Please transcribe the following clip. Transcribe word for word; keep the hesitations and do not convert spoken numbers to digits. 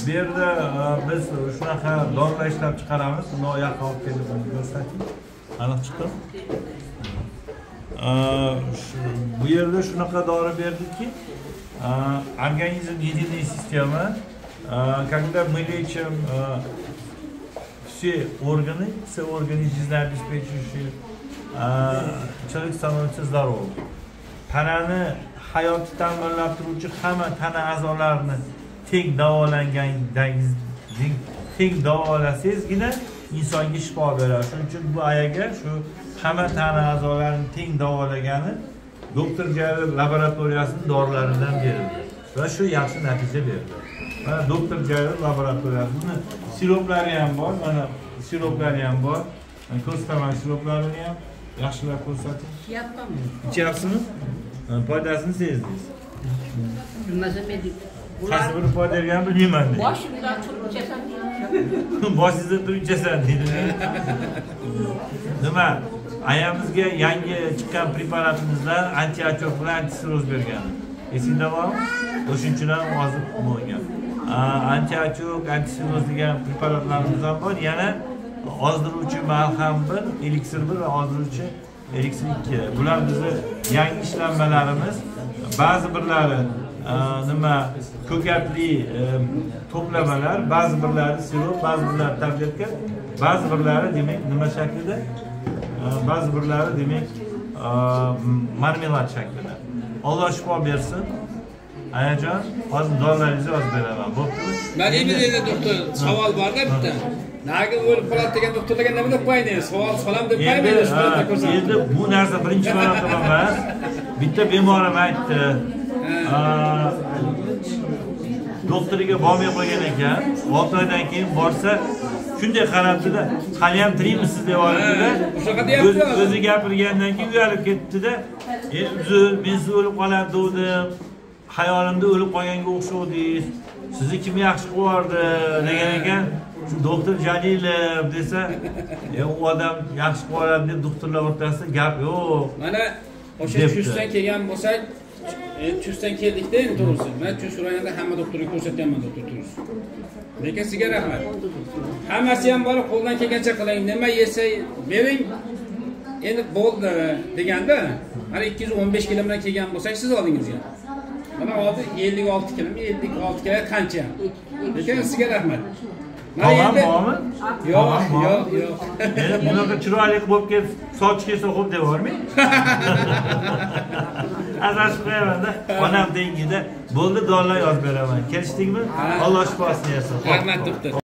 Bu yerda biz shunaqa dorilar ishlab chiqaramiz. Uni yoqqa olib kelib ko'rsating. Aniq chiqdi. Bu yerda shunaqa dori berdiki, organizm единая система, когда мы лечим все органы, все органы жизнеобеспечивающие, человек становится здоровым. Tanani hayoti ta'minlab turuvchi hamma tana a'zolarini teng davolangandan teng davolasangizgina insonga shifo beradi. Shuning uchun bu ayaga shu hamma tana a'zolarini teng davolagani doktor Jalil laboratoriyasining dorilaridan berildi va shu yaxshi natija berdi. Mana doktor Jalil laboratoriyasining siroplari ham bor, mana siroplari ham bor. Ko'rsataman siroplarini ham. Yaxshilab ko'rsating. Ichyapsizmi? Foydasini sezdingiz. Qaysi biri foyda berganini bilmayman. Boshimdan turib ichasan. Boshingizdan turib ichasan dedingiz. Nima? Ayamizga yangi chiqqan preparatimizdan anti-ochok bilan antiseroz bergan. Esingda bormi? O'shuning ham hozir bo'lgan. Anti-ochok, antiseroz degan preparatlarimiz ham bor. Yana ozdiruvchi malham bir, eliksir bir va ozdiruvchi eliksir ikki. Bular bizning yangi ishlanmalarimiz. Ba'zi birlari nima ko'katli to'plamalar, ba'zi birlari sirop, ba'zi birlari tabletka, ba'zi birlari demak nima shaklida? Ba'zi birlari demak marmelad shaklida. Alloh shifo bersin. Ayajon, hozir dorilaringizni yozib beraman. Bo'ptimi? Men endi doktor savol bor-da bitta. Nega o'lib qoladi degan doktorlarga nima deb qo'ying? Savol solam deb qo'ymaydi shu yerda ko'rsatib. Endi bu narsa birinchi marotaba emas. Bitta bemorim aytdi. Doktoriga bormay qo'ygan ekan. olti oydan keyin borsa shunday qarabdi-da, hali ham tirikmisiz deb olibdi-da. O'shaqa deyapti. O'zi gapirgandan keyin uyalib ketdi-da. "Ey uzr, men siz o'lib qoladi dedim. Hayolimda o'lib qolganga o'xshodingiz. Sizni kim yaxshi qo'yardi?" degan ekan. Shu doktor Jalilov desa, "E, u odam yaxshi qo'yardi" deb doktorlar o'rtasida gap yo'q. Mana o'sha chustdan kelgan bo'lsak, chustdan keldik-da endi to'g'risi. Men chust so'raganda hamma doktorga ko'rsatganman doktor turus. Lekin sizga rahmat. Hammasi ham borib qo'ldan kelgancha qiling, nima yesa bering. Endi bo'ldi deganda, mana ikki yuz o'n besh kilo bilan kelgan bo'lsak siz oldingizga. Mana hozir ellik olti kilo, ellik olti kilo qancha? Lekin sizga rahmat. Tamam, bormi? Yo'q, yo'q, yo'q. Endi bunaqa chiroyli bo'lib ketib, soch kelsa xo'p devormi? Azashib qo'yaman-da. Onam dengida bo'ldi, dorilar yozib beraman. Kelishdingmi? Alloh shifosini bersin. Rahmat doktor.